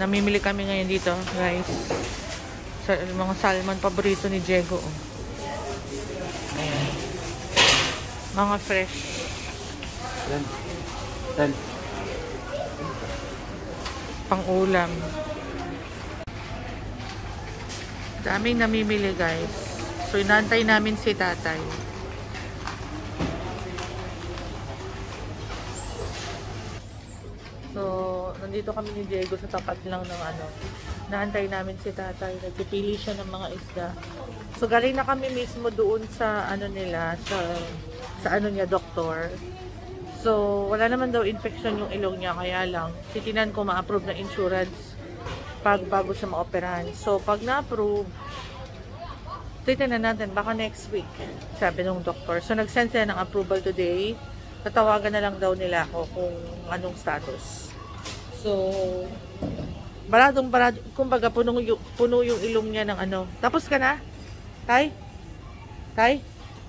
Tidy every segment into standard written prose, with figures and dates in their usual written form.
Namimili kami ngayon dito, guys. Sa mga salmon paborito ni Diego. Oh. Ayan. Mga fresh. Yan. Pang-ulam. Daming namimili, guys. So, inantay namin si tatay. So, nandito kami ni Diego sa tapat lang ng ano. Naantay namin si tatay. Nagpipili siya ng mga isda. So, galing na kami mismo doon sa ano nila, sa ano niya, doktor. So, wala naman daw infection yung ilong niya. Kaya lang, titinan ko ma-approve na insurance bago siya ma-operahan. So, pag na-approve, titinan natin, baka next week, sabi ng doktor. So, nag-send sila ng approval today. Tatawagan na lang daw nila ako kung anong status. So, baradong, kumbaga, puno yung ilong niya ng ano. Tapos ka na? Tay? Tay?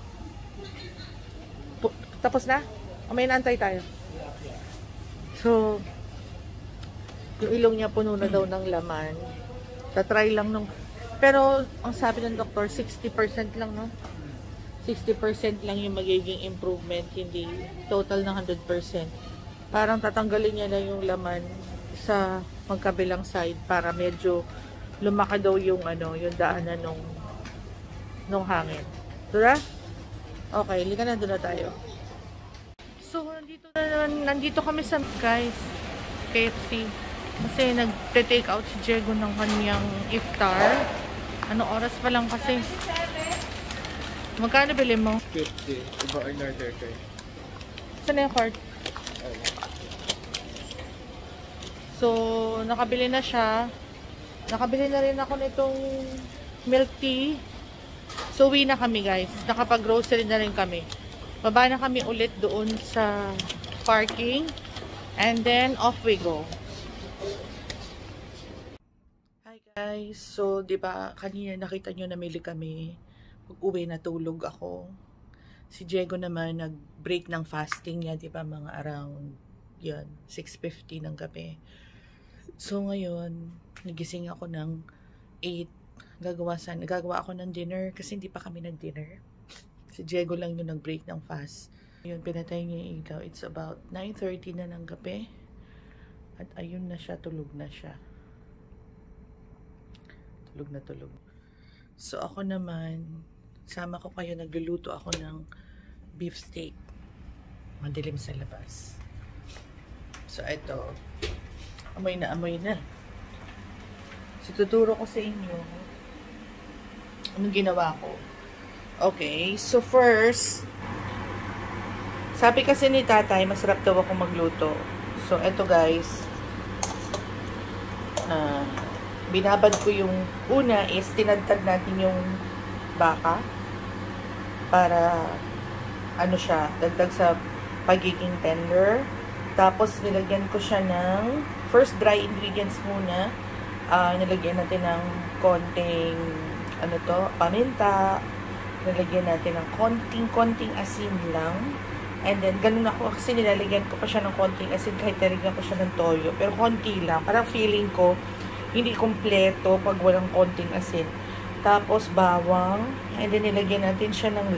Tapos na? O may inaantay tayo? So, yung ilong niya puno na daw ng laman. Tatry lang nung... Pero, ang sabi ng doktor, 60% lang, no? 60% lang yung magiging improvement, hindi total na 100%. Parang tatanggalin niya na yung laman sa magkabilang side para medyo lumaki daw yung ano, yung daanan nung hangin. Diba? Okay, lika na, doon na tayo. So, nandito kami sa guys, KFC. Kasi nagte-take out si Diego ng kanyang iftar. Ano oras pa lang kasi? Magkano bili mo? 50. Iba in order kayo. Saan na yung card? So, nakabili na siya. Nakabili na rin ako nitong milk tea. So, uwi na kami guys. Nakapag-grocery na rin kami. Baba na kami ulit doon sa parking. And then, off we go. Hi guys. So, diba, kanina nakita nyo namili kami. Pag-uwi natulog ako. Si Diego naman nag-break ng fasting niya, 'di ba, mga around 'yan, 6:50 ng gabi. So ngayon, nagising ako ng 8. Gagawa ako ng dinner kasi hindi pa kami nag-dinner. Si Diego lang yung nag-break ng fast. Yun, pinatay niya yung ilaw. It's about 9:30 na ng gabi. At ayun na siya, tulog na siya. Tulog na tulog. So ako naman, sama ko kayo, nagluluto ako ng beef steak. Madilim sa labas. So, ito. Amoy na, amoy na. So, tuturo ko sa inyo anong ginawa ko. Okay. So, first, sabi kasi ni tatay, masarap daw ako magluto. So, ito guys. Binabad ko yung una is tinadtad natin yung baka para ano siya, dagdag sa pagiging tender. Tapos nilagyan ko siya ng first dry ingredients muna. Nilagyan natin ng konting ano to, paminta. Nilagyan natin ng konting asin lang. And then ganun ako kasi nilalagyan ko pa siya ng konting asin kahit nilagyan ko siya ng toyo. Pero konti lang. Parang feeling ko hindi kumpleto pag walang konting asin. Tapos bawang, and then nilagyan natin siya ng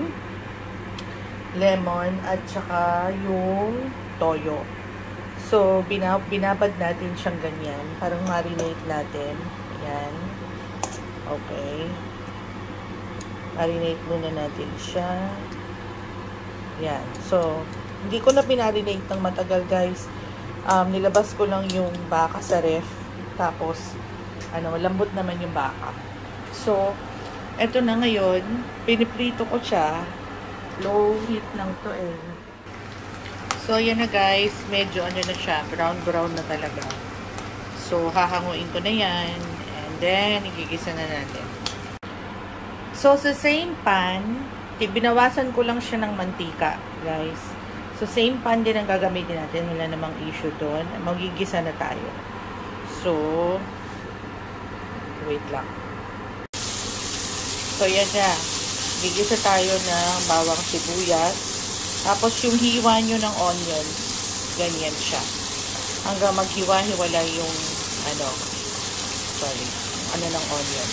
lemon at saka yung toyo. So binabad natin siyang ganyan, parang marinate natin. Ayan. Okay. Marinate muna natin siya. Ayan. So hindi ko na pinarinate ng matagal guys. Nilabas ko lang yung baka sa ref. Tapos ano, lambot naman yung baka. So, eto na ngayon, piniprito ko siya. Low heat lang to eh. So, yan na guys, medyo ano na siya, brown na talaga. So, hahanguin ko na yan. And then, igigisa na natin. So, sa same pan, binawasan ko lang siya ng mantika, guys. So, same pan din ang gagamitin natin. Wala namang issue doon. Magigisa na tayo. So, wait lang. So, yan na. Gigisa tayo ng bawang sibuyas. Tapos, yung hiwa nyo ng onions, ganyan siya. Hanggang maghiwa-hiwala yung ano, sorry, ano ng onion.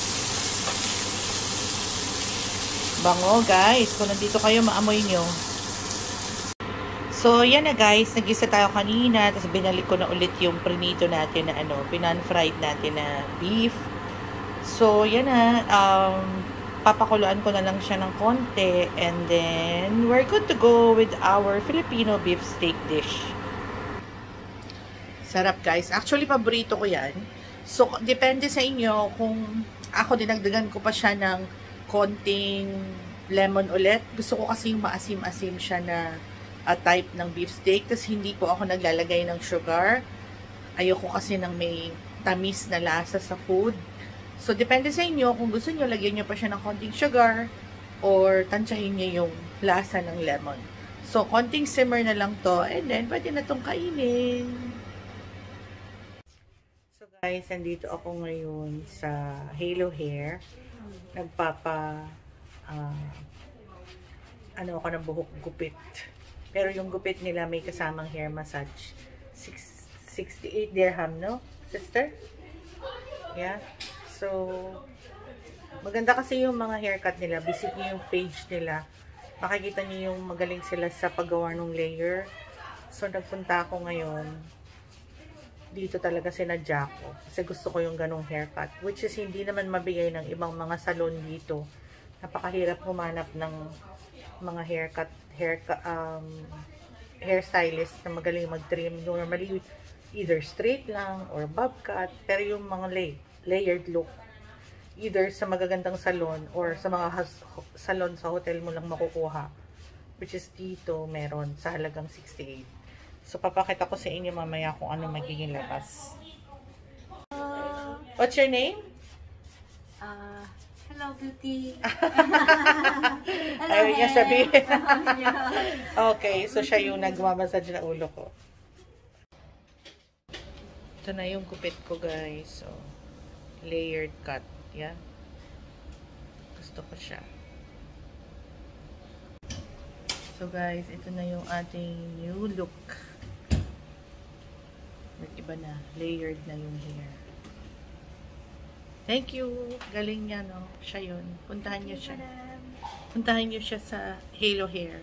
Bango, guys. Kung nandito kayo, maamoy nyo. So, yan na guys. Nag-isa tayo kanina. Tapos binalik ko na ulit yung prinito natin na ano, pinan-fried natin na beef. So, yan na. Papakuluan ko na lang siya ng konti. And then, we're good to go with our Filipino beef steak dish. Sarap guys. Actually, paborito ko yan. So, depende sa inyo kung ako dinagdagan ko pa siya ng konting lemon ulit. Gusto ko kasi yung maasim-asim siya na type ng beef steak. Tapos hindi po ako naglalagay ng sugar. Ayoko kasi ng may tamis na lasa sa food. So, depende sa inyo kung gusto nyo, lagyan nyo pa siya ng konting sugar or tansyahin nyo yung lasa ng lemon. So, konting simmer na lang to and then pwede na tong kainin. So, guys, nandito ako ngayon sa Halo Hair. Ano ako ng buhok gupit. Pero yung gupit nila may kasamang hair massage. 68 dirham, no? Sister? Yeah. So, maganda kasi yung mga haircut nila. Visit niyo yung page nila. Makikita niyo yung magaling sila sa paggawa ng layer. So, nagpunta ako ngayon. Dito talaga sinadya ko. Kasi gusto ko yung ganong haircut. Which is hindi naman mabigay ng ibang mga salon dito. Napakahirap humanap ng mga hairstylist na magaling mag-trim. Normally, either straight lang or bob cut. Pero yung mga layered look, either sa magagandang salon or sa mga salon sa hotel mo lang makukuha. Which is dito, meron sa halagang 68. So, papakita ko sa inyo mamaya kung ano magiging labas. What's your name? Hello, beauty. Ayaw niya sabihin. Okay, so siya yung nagmamassage na ulo ko. Ito na yung kupit ko, guys. So, layered cut. Yeah. Gusto ko siya. So, guys, ito na yung ating new look. Iba na. Layered na yung hair. Thank you. Galing niya, no? Siya yun. Puntahan niyo siya. Puntahan niyo siya sa Halo Hair.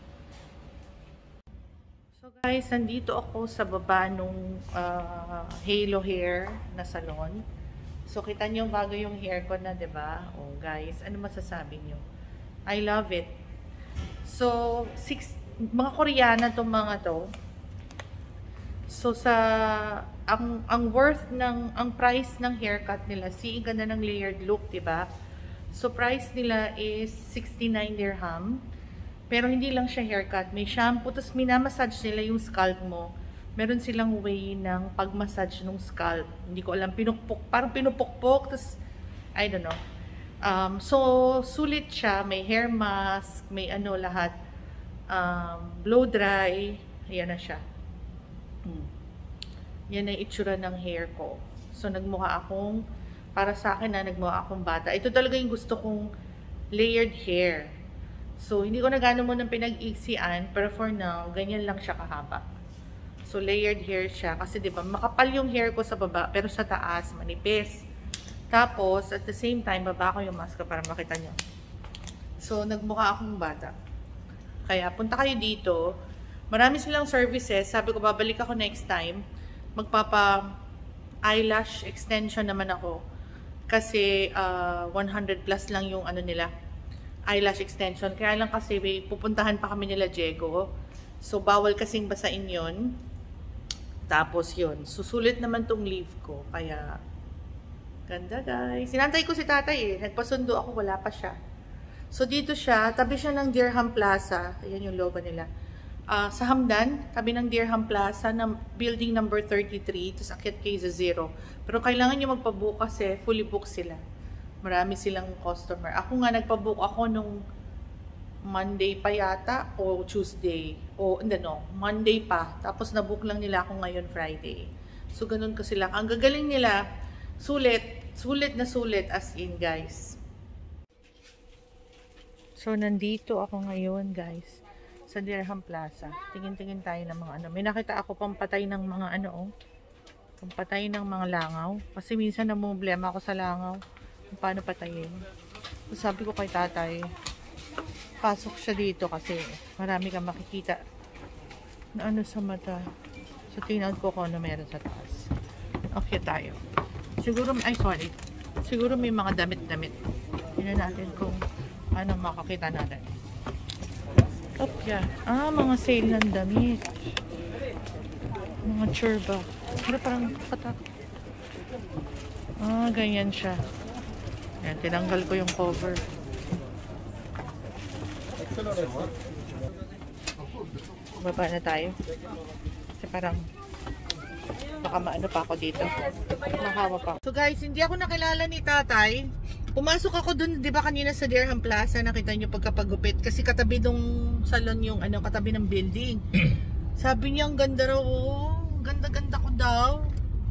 So guys, nandito ako sa baba nung Halo Hair na salon. So kita niyo bago yung hair ko na, 'di ba? Oh guys, ano masasabi niyo? I love it. So, mga Koreana tong mga to. So ang worth ng ang price ng haircut nila, ganda ng layered look, 'di ba? So price nila is 69 dirham. Pero hindi lang siya haircut, may shampoo, tapos minamassage nila yung scalp mo. Meron silang way ng pagmassage ng scalp. Hindi ko alam, parang pinupukpok, tapos I don't know. So sulit siya, may hair mask, may ano lahat. Blow dry, ayan na siya. Yan ang itsura ng hair ko. So, nagmukha akong, para sa akin na, nagmukha akong bata. Ito talaga yung gusto kong layered hair. So, hindi ko na gano'n mo nang pinag-iksian, pero for now, ganyan lang siya kahaba. So, layered hair siya. Kasi, di ba, makapal yung hair ko sa baba, pero sa taas, manipis. Tapos, at the same time, baba ko yung mask para makita nyo. So, nagmukha akong bata. Kaya, punta kayo dito. Marami silang services. Sabi ko, babalik ako next time. Magpapa eyelash extension naman ako. Kasi 100 plus lang yung ano nila, eyelash extension. Kaya lang kasi pupuntahan pa kami nila Diego. So, bawal kasing basain yun. Tapos yun. Susulit naman tong leave ko. Kaya, ganda guys. Sinantay ko si tatay eh. Nagpasundo ako, wala pa siya. So, dito siya. Tabi siya ng Dirham Plaza. Ayan yung logo nila. Sa Hamdan, tabi ng Dirham Plaza, na building number 33, tapos akyat kayo sa 0. Pero kailangan nyo magpabook kasi fully book sila. Marami silang customer. Ako nga, nagpabook ako nung Monday pa yata, o Tuesday, o hindi no, Monday pa. Tapos nabook lang nila ako ngayon Friday. So, ganun ko sila. Ang gagaling nila, sulit na sulit as in, guys. So, nandito ako ngayon, guys, sa Dirham Plaza. Tingin-tingin tayo ng mga ano. May nakita ako pampatay ng mga ano, oh. Kung patayin ng mga langaw. Kasi minsan namumblema ako sa langaw. Kung paano patayin. So, sabi ko kay tatay, pasok siya dito kasi marami kang makikita na ano sa mata. So, tingnan ko kung ano meron sa taas. Okay tayo. Siguro, siguro may mga damit-damit. Tingnan natin kung ano makakita natin. Yeah. Mga sale ng damit. Mga churba. Pero parang patak. Ganyan siya. Ayan, tinanggal ko yung cover. Baba na tayo. Kasi parang baka maano pa ako dito. Mahawa pa. So guys, hindi ako nakilala ni tatay. Pumasok ako dun, di ba kanina sa Dirham Plaza, nakita nyo pagkapagupit. Kasi katabi nung salon yung katabi ng building. Sabi niya, ang ganda raw. Ganda-ganda ko daw.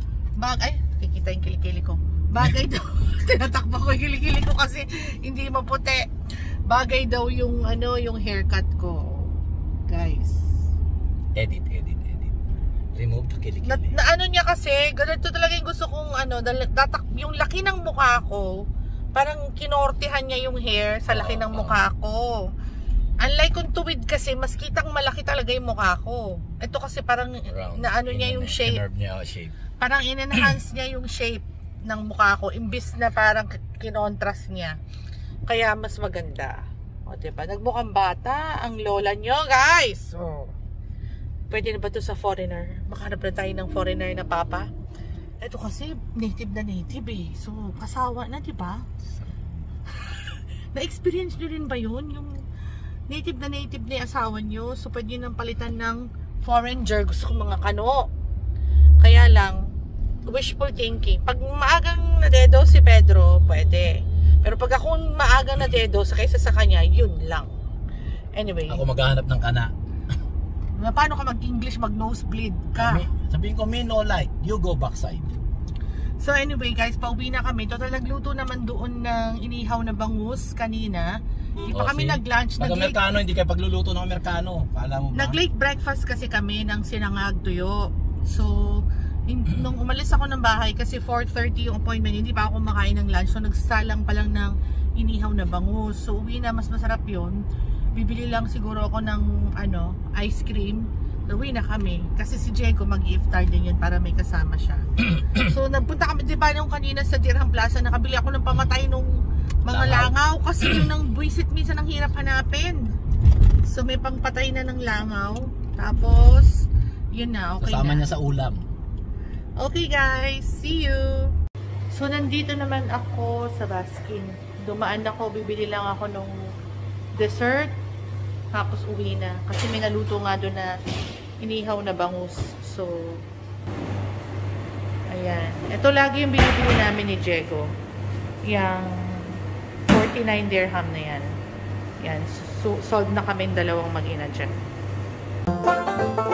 Kikita yung kilikili ko. Bagay daw. Tinatakpa ko yung kilikili ko kasi hindi maputi. Bagay daw yung yung haircut ko. Guys. Edit. Remove the kilikili. Ano niya kasi, ganito talaga yung gusto kong yung laki ng mukha ko. Parang kinortihan niya yung hair sa laki ng mukha ko. Unlike kung tuwid kasi, mas kitang malaki talaga yung mukha ko. Ito kasi parang niya yung shape. Parang in-enhance niya yung shape ng mukha ko. Imbis na parang kinontrast niya. Kaya mas maganda. O diba? Nagmukhang bata ang lola nyo, guys. Pwede na ba ito sa foreigner? Makahanap na tayo ng foreigner na papa. Ito kasi native na native eh. So, kasawa na, diba? Na-experience nyo rin ba yun? Yung native na yung asawa nyo. So, pwede nyo nang palitan ng foreigner. Gusto ko mga kano. Kaya lang, wishful thinking. Pag maagang nadedo si Pedro, pwede. Pero pag ako maagang nadedo kaysa sa kanya, yun lang. Anyway. Ako maghahanap ng kana. Paano ka mag-English, mag-nosebleed ka? Sabihin ko, me no like, you go backside. So anyway guys, pauwi na kami. Total nagluto naman doon ng inihaw na bangus kanina. Hindi pa kami nag-lunch. Pag-Amerikano, hindi kayo pagluluto ng Amerikano. Kala mo ba? Nag-late breakfast kasi kami ng sinangag tuyo. So, nung umalis ako ng bahay kasi 4:30 yung appointment, hindi pa ako kumakain ng lunch. So, nagsalang pa lang ng inihaw na bangus. So, uwi na, mas masarap yun. Bibili lang siguro ako ng ice cream. Uwi na kami. Kasi si Diego mag-iftar din yun para may kasama siya. So, nagpunta kami, di ba, nung kanina sa Dirham Plaza, nakabili ako ng pamatay nung mga langaw. Kasi yun ang buwisit minsan ang hirap hanapin. So, may pangpatay na ng langaw. Tapos, yun na, okay kasama na. Niya sa ulam. Okay guys, see you! So, nandito naman ako sa Baskin. Dumaan ako, bibili lang ako nung dessert. Tapos uwi na. Kasi may naluto nga doon na inihaw na bangus. So, ayan. Ito lagi yung binibili namin ni Diego. Yang 49 dirham na yan. Yan. So, sold na kami dalawang mag-ina dyan.